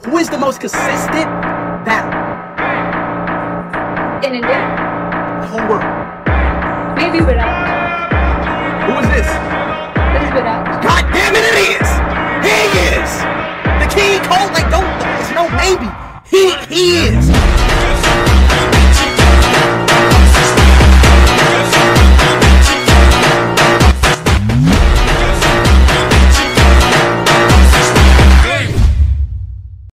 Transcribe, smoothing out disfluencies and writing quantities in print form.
Who is the most consistent battler? In India? The whole world. Maybe Virat. Who is this? This is Virat. God damn it, it is! He is! The King Cole, like, don't, there's no maybe. He is!